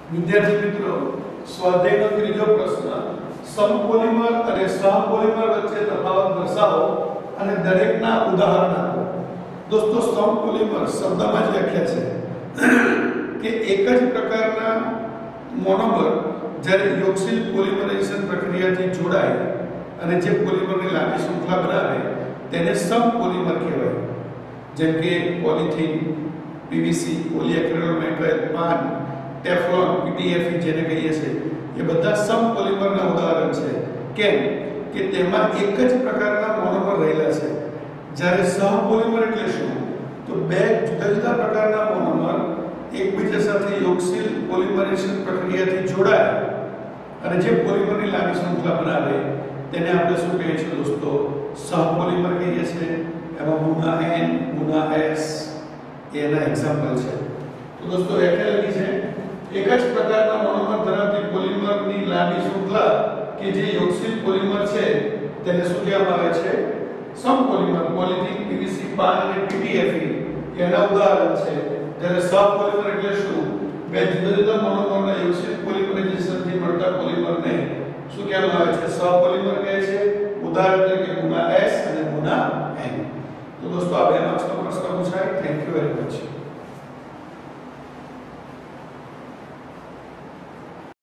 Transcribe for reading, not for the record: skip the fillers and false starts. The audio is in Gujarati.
વિદ્યાર્થી મિત્રો, સ્વાધ્યાયનો ત્રીજો પ્રશ્ન, સમપોલિમર અને સહપોલિમર વચ્ચે તફાવત દર્શાવો અને દરેકના ઉદાહરણ આપો. દોસ્તો, સમપોલિમર શબ્દમાં જ વ્યાખ્યા છે કે એક જ પ્રકારના મોનોમર જ્યારે યોગશીલ પોલિમરાઇઝેશન પ્રક્રિયાથી જોડાય અને જે પોલિમરની લાંબી શૃંખલા બનાવે તેને સમપોલિમર કહેવાય. જેમ કે polythene, PVC, polyacrylamide, PAN, Teflon, PTFE જેને કહીએ છીએ, એ બધા સમપોલિમરના ઉદાહરણ છે. કેમ કે તેમાં એક જ પ્રકારના મોનોમર રહેલા છે. જ્યારે સહપોલિમર એટલે શું? તો બે જુદા જુદા પ્રકારના મોનોમર એકબીજા સાથે યોગશીલ પોલિમરાઇઝેશન પ્રક્રિયાથી જોડાય અને જે પોલિમરની લાંબી શૃંખલા બનાવે તેને આપણે શું કહીએ છીએ દોસ્તો? સહપોલિમર કહીએ છીએ. એમાં ગુના N, ગુના S એના એક્ઝામ્પલ છે. તો દોસ્તો, વ્યાખ્યા લખી છે, એક જ પ્રકારના મોનોમર ધરાવતી પોલિમરની લાંબી શૃંખલા કે જે યોગશીલ પોલિમર છે તેને શું કહેવામાં આવે છે? સમપોલિમર. પોલિથીન, પીવીસી, પાન અને પીટીએફઈ એના ઉદાહરણ છે. જ્યારે સહપોલિમર એટલે શું? બે જુદા જુદા મોનોમરના યોગશીલ પોલિમરાઇઝેશનથી મળતા પોલિમરને શું કહેવામાં આવે છે? સહપોલિમર કહે છે. ઉદાહરણ તરીકે ગુના S અને ગુના N. તો દોસ્તો, આ બે માર્ક્સનો પ્રશ્ન પૂછાય. Thank you very much.